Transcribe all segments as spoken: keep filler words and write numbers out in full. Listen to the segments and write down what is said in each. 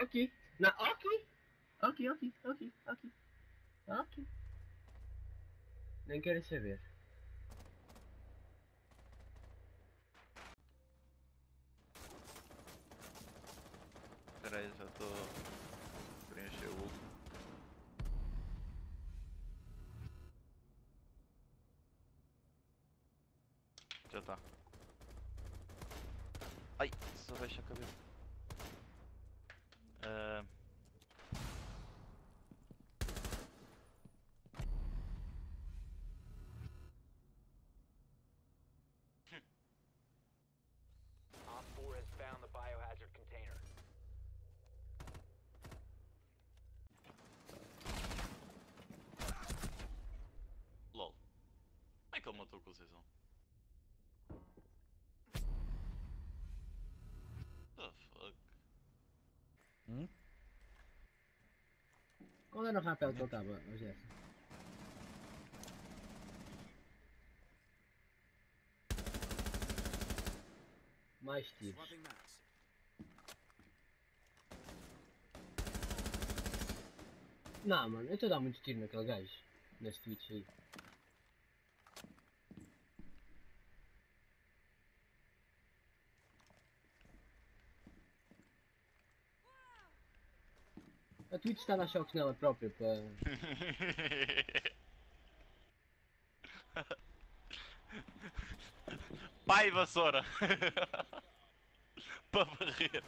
Ok. Não, ok. Ok, ok, ok, ok. Ok. Nem quero saber. Espera aí, já estou a preencher o último. Já está. Ai, só deixa a cabeça. Uh... Op four has found the biohazard container. LOL. Como é que ele matou o Conceição? The fuck? Hum? Qual era o rapel que ele estava, Jess? Mais tiros. Não, mano, eu estou a dar muito tiro naquele gajo. Nesse Twitch aí. A Twitch está a dar choques nela própria para. Pai vassoura! Para varrer!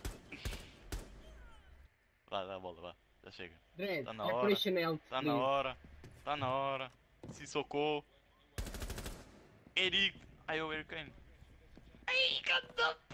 Vá, dá a bola, vá. Já chega. Dredd, Está na hora. Operation Health, Está na please. hora. Está na hora. Se socou. Eric. Ai, o Eric Kane. Ai, canta.